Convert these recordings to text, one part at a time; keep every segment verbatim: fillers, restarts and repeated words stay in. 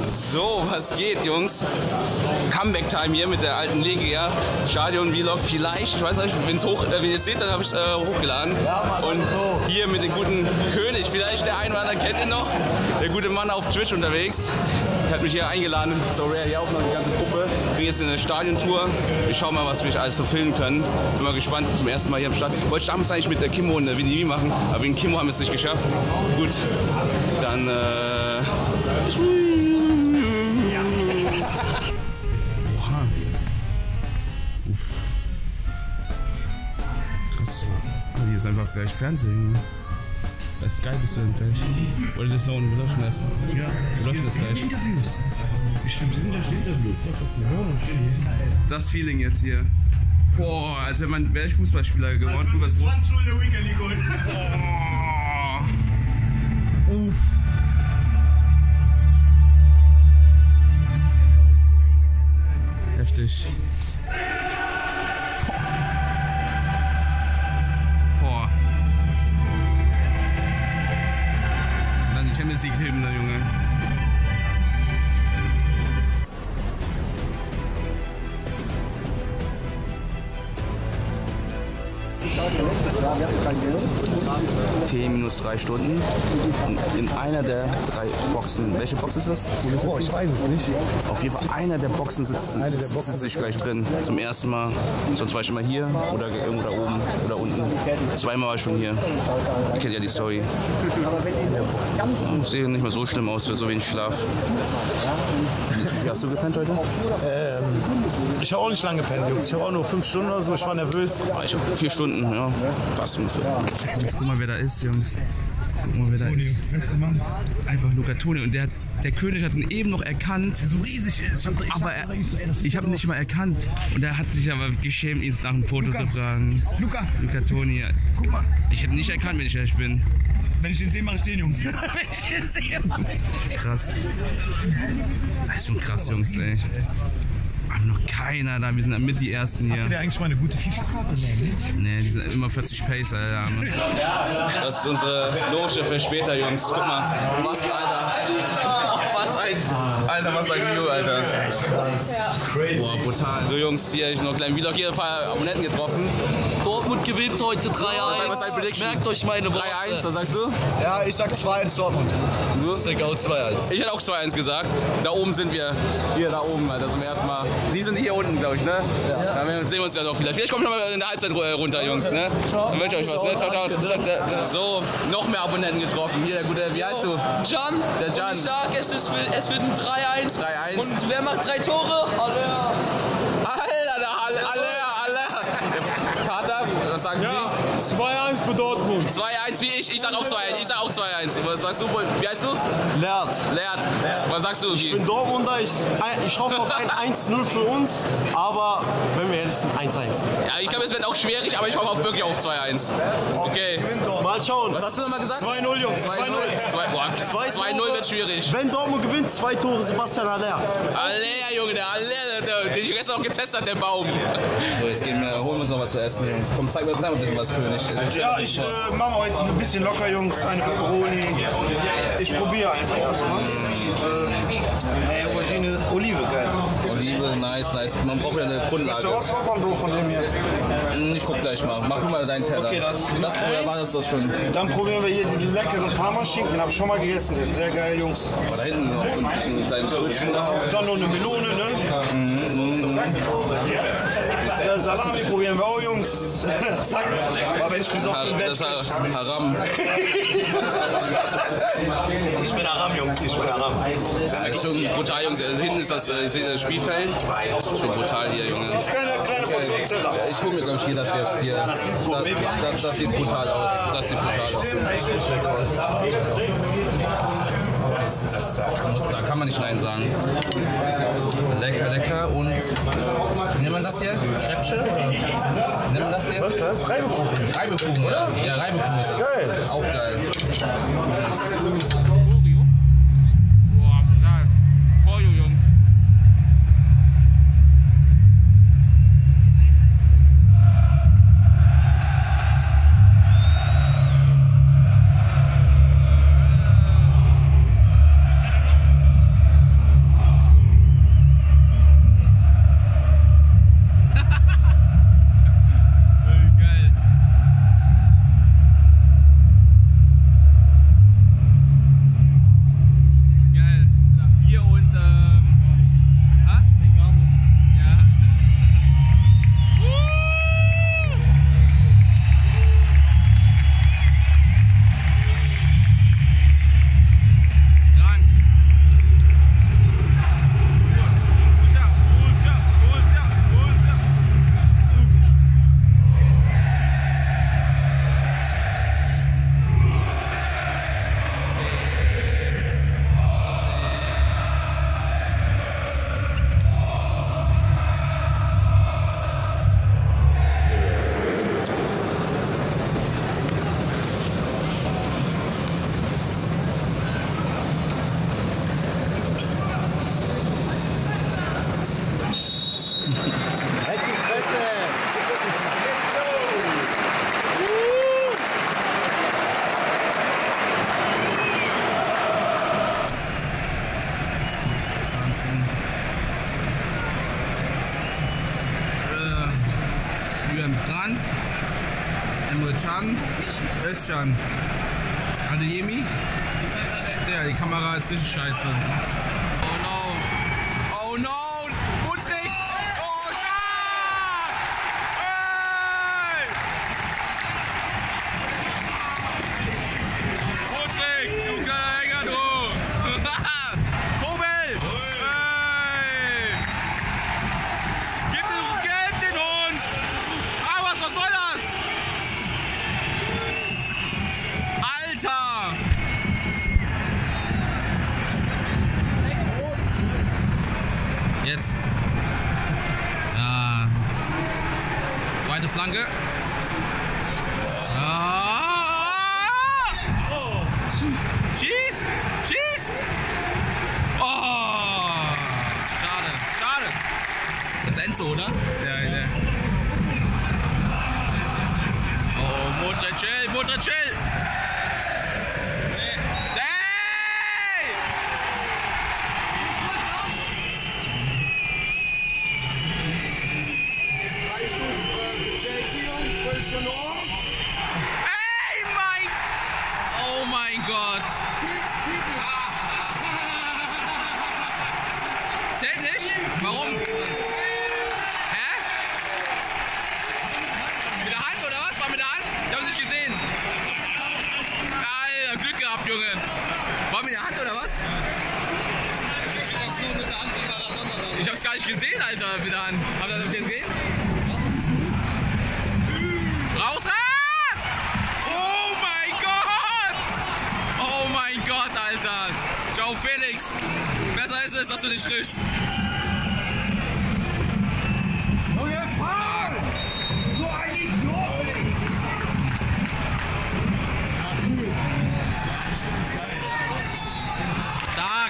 So, was geht, Jungs? Comeback-Time hier mit der alten Legia. Stadion-Vlog. Vielleicht, ich weiß nicht, wenn's hoch, äh, wenn ihr es seht, dann habe ich es äh, hochgeladen. Und hier mit dem guten König. Vielleicht der ein oder andere kennt ihn noch. Der gute Mann auf Twitch unterwegs. Er hat mich hier eingeladen. So rare, hier auch noch die ganze Gruppe. Ich bin jetzt in eine Stadiontour. Ich schau mal, was wir alles so filmen können. Bin mal gespannt. Zum ersten Mal hier am Start. Wollte ich damals eigentlich mit der Kimmo und der Winnie machen, aber wegen Kimmo haben wir es nicht geschafft. Gut, dann. Äh Oha. Uff. Krass. Hier ist einfach gleich Fernsehen. Bei Sky bist du dann gleich. Oder das noch wir laufen das? Ja. Wir laufen das gleich. Interviews. Bestimmt, wir sind da Interviews. Das Feeling jetzt hier. Boah, als wenn man, wäre ich Fußballspieler geworden. zwanzig null in der Weekend League holen. Uff. Heftig. Boah. Und dann die Champions League Hymne, der Junge. T minus drei Stunden in einer der drei Boxen. Welche Box ist das? Oh, ich weiß es nicht. Auf jeden Fall einer der Boxen sitzt, sitzt, sitzt ich gleich drin. Zum ersten Mal. Sonst war ich immer hier oder irgendwo da oben oder unten. Zweimal war ich schon hier. Ihr kennt ja die Story. Ich sehe nicht mal so schlimm aus für so wenig Schlaf. Wie hast du gepennt heute? Ähm, ich habe auch nicht lange gepennt, Jungs. Ich habe auch nur fünf Stunden oder so. Ich war nervös. Ich habe vier Stunden, ja. Krass. Guck mal, wer da ist, Jungs. Guck mal, wer da ist. Einfach Luca Toni. Und der, der König hat ihn eben noch erkannt. So riesig ist. Aber er, ich habe ihn nicht mal erkannt. Und er hat sich aber geschämt, ihn nach einem Foto Luca. zu fragen. Luca. Luca Toni. Guck mal. Ich hätte ihn nicht erkannt, wenn ich ehrlich bin. Wenn ich den sehe, mache ich den, Jungs. Wenn ich den sehe, krass. Das ist schon krass, Jungs, ey. Aber noch keiner da, wir sind mit die Ersten hier. Habt ihr eigentlich mal eine gute FIFA-Karte? Nee, die sind immer vierzig Pace, Alter. Das ist unsere Loge für später, Jungs. Guck mal, was, Alter. Was ein, Alter, was ein View, Alter. Boah, brutal. So, Jungs, hier, ich noch einen kleinen Vlog, hier ein paar Abonnenten getroffen. Dortmund gewinnt heute drei eins. Merkt euch meine Worte. drei eins, was sagst du? Ja, ich sag zwei eins Dortmund. Du? Ich sag auch zwei eins. Ich hätte auch zwei eins gesagt. Da oben sind wir. Hier, da oben, Alter, zum ersten Mal. Die sind hier unten, glaube ich, ne? Ja. Dann sehen wir uns ja noch vielleicht. Vielleicht kommt noch mal in der Halbzeit runter, Jungs, ne? Dann wünsche ich euch was, ne? Ciao, ciao. So, noch mehr Abonnenten getroffen. Hier, der gute, wie heißt du? Can. Der Can. Ich sag, es, ist, es wird ein drei eins. drei eins. Und wer macht drei Tore? Aller. Alter, der Aller, Aller, Aller. Der Vater, was sagen Ja, Sie? zwei eins für Dortmund. zwei eins wie ich. Ich sag auch zwei eins. Ich sag auch zwei eins. Was sagst du? Wie heißt du? Lert. Lert. Was sagst du? Ich bin Dortmunder, ich, ich hoffe auf ein eins null für uns, aber wenn wir ehrlich sind, eins eins. Ja, ich glaube, es wird auch schwierig, aber ich hoffe auch wirklich auf zwei eins. Okay. Mal schauen. Was hast du nochmal gesagt? zwei null, Jungs. zwei null. zwei null wird schwierig. Wenn Dortmund gewinnt, zwei Tore Sebastian Aller. Aller, Junge, der Aller, der, den ich gestern auch getestet habe, der Baum. So, jetzt gehen wir, holen wir uns noch was zu essen, Jungs. Komm, zeig mir, zeig mir ein bisschen was, König. Ja, ich äh, mache heute ein bisschen locker, Jungs. Eine Pepperoni. Ich probiere einfach erstmal. Äh, Aubergine, Olive, geil. Olive, nice, nice. Man braucht ja eine Grundlage. So was von Bro von dem hier. Ich guck gleich mal. Mach du mal deinen Teller. Okay, das, das war das, das schon. Dann probieren wir hier diesen leckeren Parmaschinken. Den habe ich schon mal gegessen. Das ist sehr geil, Jungs. Aber da hinten noch ein bisschen ein kleines Brötchen da. Und dann noch eine Melone, ne? Mhm. Ja, Salami probieren wir auch, Jungs. Zack. Aber wenn ich besoffen bin, das ist Haram. Ich bin Haram, Jungs. Ich bin Haram. Ja, ist schon brutal, Jungs. Hinten ist das, äh, das Spielfeld. Schon brutal hier, Junge. Das ist keine kleine Portion Zeller. Ich hole mir, glaube ich, hier das jetzt hier. Das, das, das sieht brutal aus. Das sieht brutal aus. Das, das, da, muss, da kann man nicht Nein sagen. Lecker, lecker. Und nennt man das hier? Krebsche? Nennt man das hier? Was ist das? Reibekuchen. Reibekuchen, oder? Ja, Reibekuchen ist das. Geil. Auch geil. Özcan. Adeyemi. Ja, die Kamera ist richtig scheiße. Oh no. Oh no. Mudryk. Oh, stark. Hey. Mudryk, du kleiner Hänger, du. Kobel. Hey. Gib den, gib den Hund. Ah, was, was soll das? Alter. Jetzt. Ja. Zweite Flanke. Ah. Schieß! Schieß! Oh! Schade, schade. Das ist Enzo, oder? Der, der. Oh, Modric, Modric! Schon um. Ey, mein... Oh mein Gott. Zählt nicht? Warum? Hä? Mit der Hand oder was? War mit der Hand? Ich hab's nicht gesehen. Alter, Glück gehabt, Junge. War mit der Hand oder was? Ich hab's gar nicht gesehen, Alter, mit der Hand. Habt ihr das gesehen? Raus! Ah! Oh mein Gott! Oh mein Gott, Alter! Ciao, Felix! Besser ist es, dass du nicht triffst. Junge, faul! So ein Idiot! Ja, cool. Stark!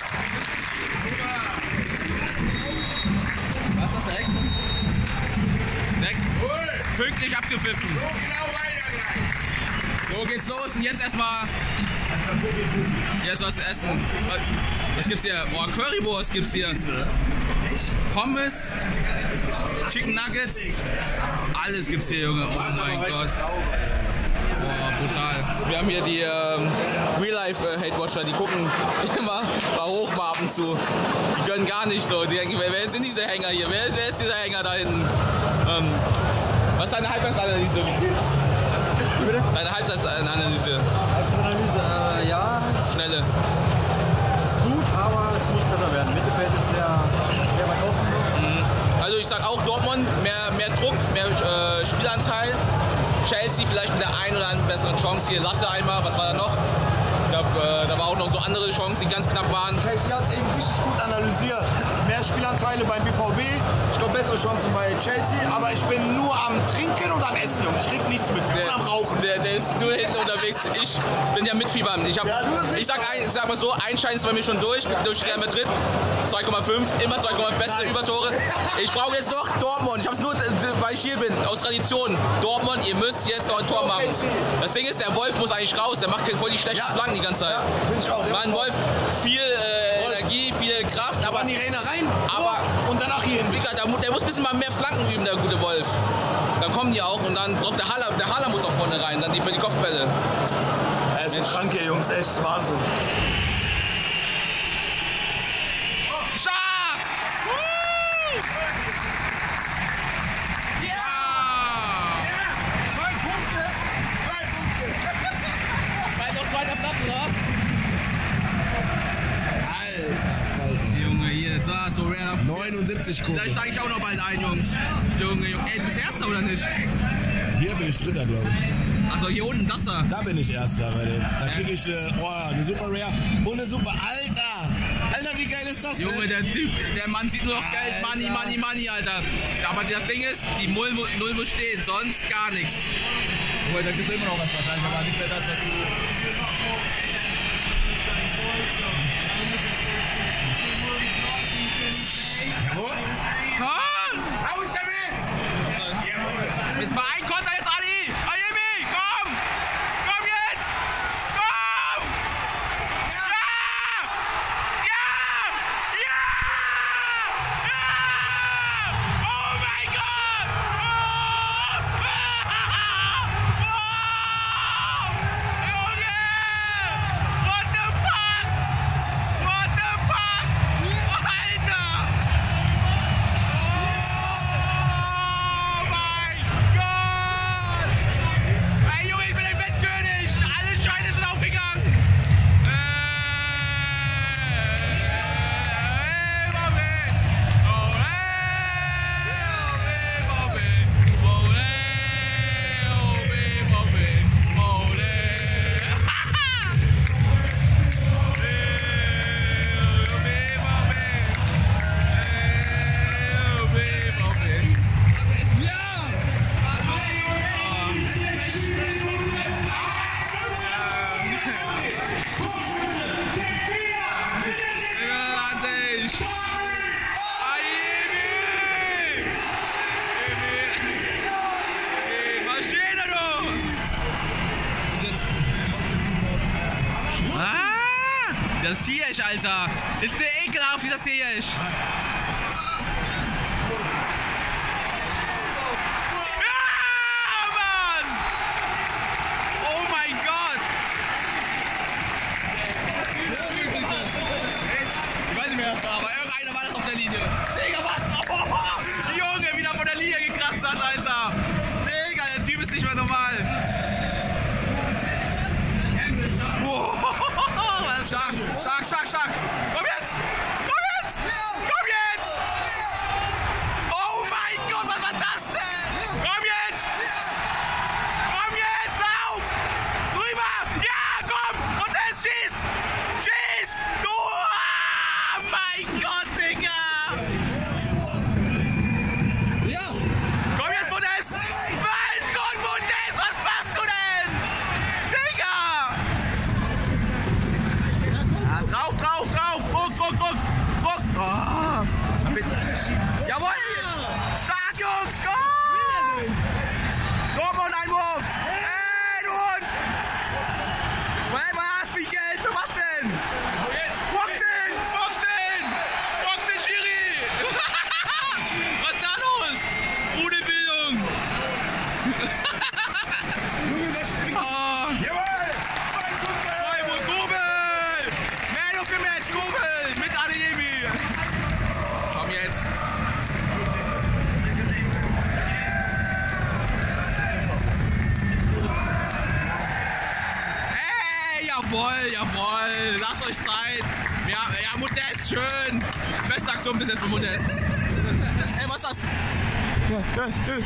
Was ist das, Eck? Eck? Pünktlich abgepfiffen. So geht's los und jetzt erstmal. Jetzt was essen. Was gibt's hier? Boah, Currywurst gibt's hier. Pommes, Chicken Nuggets. Alles gibt's hier, Junge. Oh mein Gott. Boah, brutal. Wir haben hier die ähm, Real-Life-Hate-Watcher, die gucken immer mal hoch mal ab und zu. Die gönnen gar nicht so. Die denken, wer, wer sind diese Hänger hier? Wer ist, wer ist dieser Hänger da hinten? Ähm, Was ist deine Halbzeitanalyse? Bitte? Deine Halbzeitanalyse? Halbzeitanalyse, äh, ja. Schnelle. Ist gut, aber es muss besser werden. Mittelfeld ist sehr, sehr weit offen. Mhm. Also ich sag auch Dortmund, mehr, mehr Druck, mehr äh, Spielanteil. Chelsea vielleicht mit der einen oder anderen besseren Chance. Hier Latte einmal, was war da noch? Ich glaube, äh, da war auch noch so andere Chancen, die ganz knapp waren. Casey hat es eben richtig gut analysiert. Mehr Spielanteile beim B V B, ich glaube bessere Chancen bei Chelsea, aber ich bin nur am Trinken und am Essen, Junge. Ich krieg nichts mit, ich bin am Rauchen. Der, der ist nur hinten unterwegs. Ich bin ja mitfiebern. Ich, hab, Ja, du hast ich, sag, ein, ich sag mal so, ein Schein ist bei mir schon durch, durch Real Madrid. zwei Komma fünf, immer zwei Komma fünf, beste Nice. Übertore. Ich brauche jetzt noch Dortmund. Ich hab's nur, weil ich hier bin, aus Tradition. Dortmund, ihr müsst jetzt noch ein Tor machen. Das Ding ist, der Wolf muss eigentlich raus. Der macht voll die schlechten Ja. Flanken die ganze Zeit. Ja, finde ich auch. Der Mann, ist Wolf, viel äh, Energie, viel Kraft, aber an die Räder rein, Aber- und danach hier hin. Digga, der, mu- der muss ein bisschen mal mehr Flanken üben, der gute Wolf. Dann kommen die auch und dann braucht der Haller, der Haller muss auch vorne rein, dann die für die Kopfbälle. Er ist ein kranke Jungs, echt Wahnsinn. Stark! Woo! Ja! Zwei Punkte! Zwei Punkte! Weil noch zweiter Platz, oder was? Alter, Junge, hier, so, so rare. neunundsiebzig Da Kurve. steige ich auch noch bald ein, Jungs. Junge, Junge. Ey, du bist Erster oder nicht? Hier bin ich Dritter, glaube ich. Also hier unten, das da. Da bin ich Erster, bei dem. Da kriege ich äh, oh, eine Super Rare und eine Super. Alter! Alter, wie geil ist das denn? Junge, der Typ, der Mann sieht nur noch Geld, Money, Money, Money, Alter. Aber das Ding ist, die Null, mu- Null muss stehen, sonst gar nichts. Obwohl, da kriegst du immer noch was wahrscheinlich, aber nicht mehr das, was du... Jawohl. Komm! Raus damit! Jawohl. Jetzt mal ein Konter jetzt, Ali! Ayemi, komm! Komm jetzt! Komm! Ja! Ja! Ja! Ja! Oh mein Gott! Oh! Oh! Ah! Das Ziyech, Alter! Ist der ekelhaft, wie das Ziyech! Aber irgendeiner war das auf der Linie. Digga, was? Oh, Junge, wieder von der Linie gekratzt hat, Alter. Digga, der Typ ist nicht mehr normal. Wow. Stark, stark, stark, stark. Komm jetzt! Komm jetzt! Komm jetzt! Oh mein Gott, was war das denn? Komm jetzt! Komm jetzt, lauf! Rüber! Ja, komm! Und es schießt! Schieß! Du! Mein Gott, Digga! Ja! Komm jetzt, Modest! Mein Gott, Modest, was machst du denn? Digga! Ja, drauf, drauf, drauf! Druck, Druck, Druck! Druck! Oh. Jawohl! Stark, Jungs! Komm! Dortmund-Einwurf! Hey, du Hund! Was? Wie Geld? Für was denn? Boxen! Boxen! Boxen, Schiri! Was ist da los? Rudelbildung! Oh. Freiburg, Kobel! Man of the Match, Kobel! Mit Adeyemi! Komm jetzt! Hey, jawohl, jawohl! Lasst euch Zeit! Ja, ja, Modest, schön! Beste Aktion bis jetzt von Modest. Ey, was ist das? Kobel!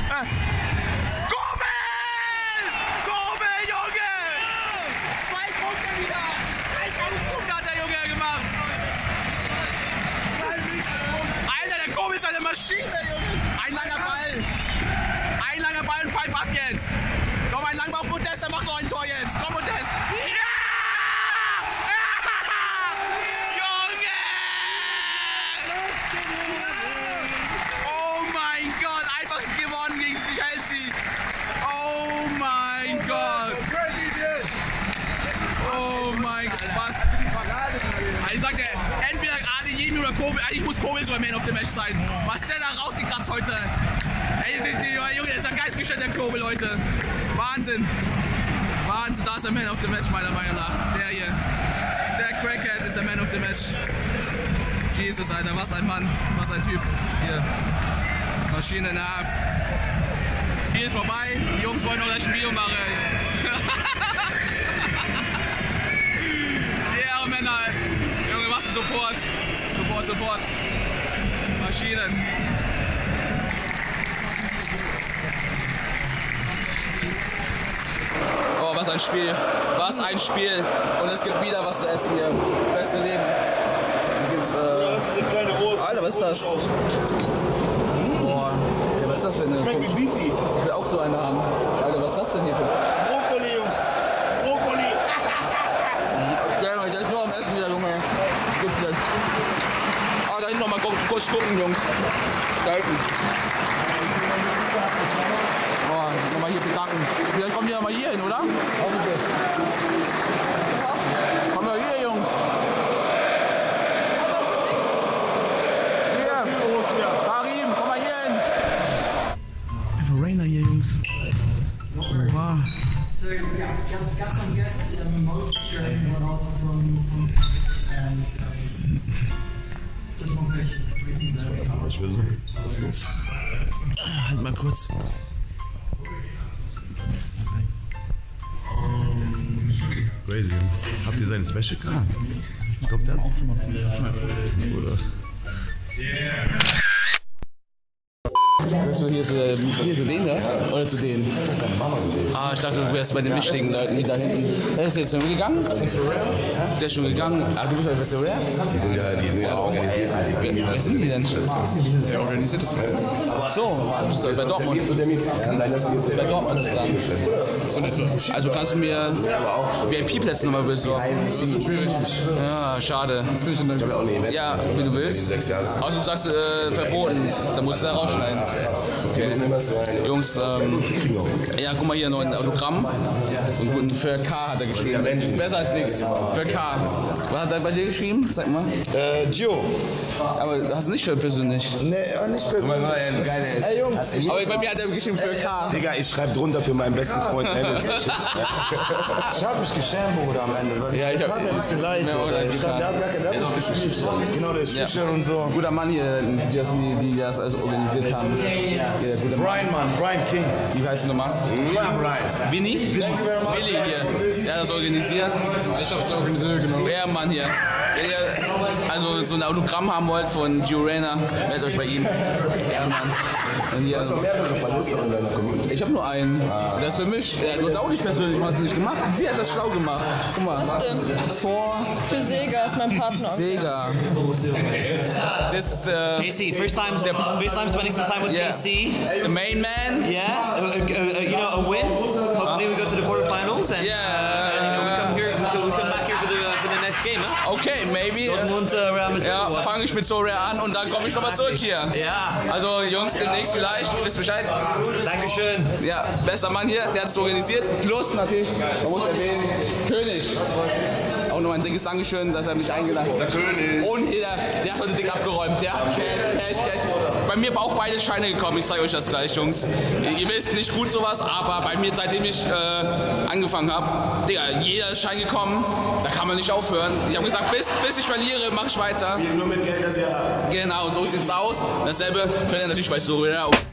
Kobel, Junge! Zwei Punkte wieder! Drei Punkte hat der Junge gemacht! Alter, der Kobel ist eine Maschine, Junge! Ein langer Ball! Ein langer Ball und pfeif ab jetzt! Komm, ein Langball auf Modest, der macht noch ein Tor jetzt! Komm, Modest! Ja! Oh mein Gott, einfach gewonnen gegen Chelsea. Oh mein Gott. Oh mein Gott, was? Ich sagte, entweder Adeyemi oder Kobel. Eigentlich muss Kobel so ein Man of the Match sein. Was ist der da rausgekratzt heute? Ey, der, der Junge, der ist ein geistgestellter Kobel, Leute. Wahnsinn. Wahnsinn, da ist der Man of the Match, meiner Meinung nach. Der hier. Der Crackhead ist der Man of the Match. Jesus, Alter, was ein Mann, was ein Typ. Hier. Maschine Nerv. Spiel ist vorbei. Die Jungs wollen noch gleich ein Video machen. Yeah, Männer. Junge, was ein Support. Support, Support. Maschinen. Oh, was ein Spiel. Was ein Spiel. Und es gibt wieder was zu essen hier. Beste Leben. Hier gibt's, äh, Oder was ist diese kleine Wurst? Alter, was ist das? Boah. Ja, was ist das für eine? Schmeckt wie Beefy. Ich will auch so eine haben. Alter, was ist das denn hier für ein... Brokkoli, Jungs. Brokkoli. Ja, ich bin noch am Essen wieder, Junge. Gibt's denn? Ah, da hinten noch mal kurz gucken, Jungs. Da hinten. Boah, nochmal hier bedanken. Vielleicht kommen die ja mal hier hin, oder? Hoffentlich. Kommen wir hier, Jungs. Hier. Karim, komm mal hier hin. Einfach Rainer hier, Jungs. Wow. So yeah, just got some guests. Um, most sure everyone also from from and um, just one question. Ich will so. Halt mal kurz. Crazy. Habt ihr seinen Special Card? Ich glaube, der hat auch schon mal viel. Oder? Willst du hier zu, hier zu denen da? Oder zu denen? Ah, ich dachte, du wärst bei den wichtigen Leuten, die da hinten. Der ist jetzt schon gegangen? Der ist schon gegangen. Ah, du bist bei Festival Rare? Die sind ja, die sind ja organisiert. Wer, wer sind die denn? Wer organisiert das? Ach so, du bist bei Dortmund. Bei Dortmund dran. Also kannst du mir V I P-Plätze nochmal besorgen? Das ist schwierig. Ja, schade. Das will ich dann. Ja, wie du willst. Also du sagst äh, verboten. Da musst du da rausschneiden. Okay. Jungs, ähm, ja, guck mal hier noch ein Autogramm. So einen guten für K hat er geschrieben. Besser als nichts. Für K. Was hat er bei dir geschrieben? Zeig mal. Äh, Gio. Aber hast du nicht für persönlich? Nee, nicht persönlich. Ey, Jungs. Aber bei mir hat er geschrieben für K. Digga, ich schreibe drunter für meinen besten Freund Dennis. Ich hab mich geschämt, Bruder, am Ende. Ja, ich hab tat mir ein bisschen leid. Ja, Oder? Ich glaub, der hat gar kein, der hat nicht gespielt. Genau, der ist schüchtern und so. Guter Mann hier, die das, die, die das alles organisiert haben. Ja, guter Mann. Brian, Mann, Brian King. Wie heißt du nochmal? Ja, Brian. Winnie? Willi hier. Der hat das organisiert. Ich hab's organisiert, genau. Wer Mann hier. Wenn ihr also so ein Autogramm haben wollt von Gio Reyna, meldet euch bei ihm. Ja, Mann. Und hier also, ich habe nur einen. Der ist für mich. Ja, du hast auch nicht persönlich, man hat es nicht gemacht. Sie hat das schlau gemacht. Guck mal. Was denn? Vor Für Sega ist mein Partner. Sega. Das ist äh, K C, first time, first time spending some time with yeah. K C. The main man. Yeah, uh, uh, uh, you know, a win. Hopefully we go to the quarterfinals and Yeah. uh, you know, we come here, we come back here for the, for the next game, huh? Okay, maybe. Dortmund, uh, Real Madrid. Ja, what? fange ich mit Sorare an und dann komme ich nochmal zurück hier. Ja. Also Jungs, demnächst vielleicht, ihr wisst Bescheid. Dankeschön. Ja, bester Mann hier, der hat es organisiert. Plus natürlich, man muss erwähnen, König. Auch noch ein dickes Dankeschön, dass er mich eingeladen hat. Der König. Und hier, der, der hat heute dick abgeräumt. Der hat Cash, Cash, Cash. Bei mir auch beide Scheine gekommen, ich zeige euch das gleich, Jungs. Ihr, ihr wisst nicht gut sowas, aber bei mir, seitdem ich äh, angefangen habe, Digga, jeder ist Schein gekommen, da kann man nicht aufhören. Ich habe gesagt, bis, bis ich verliere, mache ich weiter. Nur mit Geld, das ihr habt. Genau, so sieht's aus. Dasselbe könnt ihr natürlich bei Sorare.